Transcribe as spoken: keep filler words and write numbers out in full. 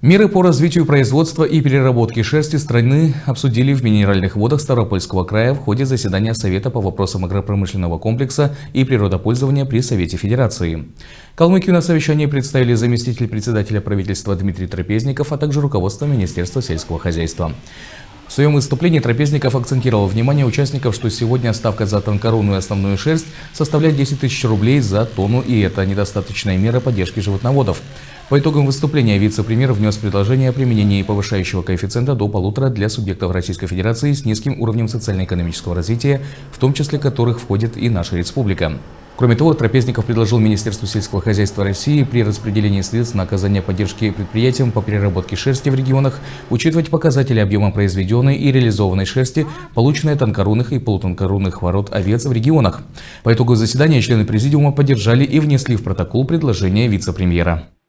Меры по развитию производства и переработки шерсти страны обсудили в Минеральных водах Ставропольского края в ходе заседания Совета по вопросам агропромышленного комплекса и природопользования при Совете Федерации. Калмыкию на совещании представили заместитель председателя правительства Дмитрий Трапезников, а также руководство Министерства сельского хозяйства. В своем выступлении Трапезников акцентировал внимание участников, что сегодня ставка за тонкорунную основную шерсть составляет десять тысяч рублей за тонну, и это недостаточная мера поддержки животноводов. По итогам выступления вице-премьер внес предложение о применении повышающего коэффициента до полутора для субъектов Российской Федерации с низким уровнем социально-экономического развития, в том числе которых входит и наша республика. Кроме того, Трапезников предложил Министерству сельского хозяйства России при распределении средств на оказание поддержки предприятиям по переработке шерсти в регионах учитывать показатели объема произведенной и реализованной шерсти, полученной от тонкорунных и полутонкорунных ворот овец в регионах. По итогу заседания члены президиума поддержали и внесли в протокол предложение вице-премьера.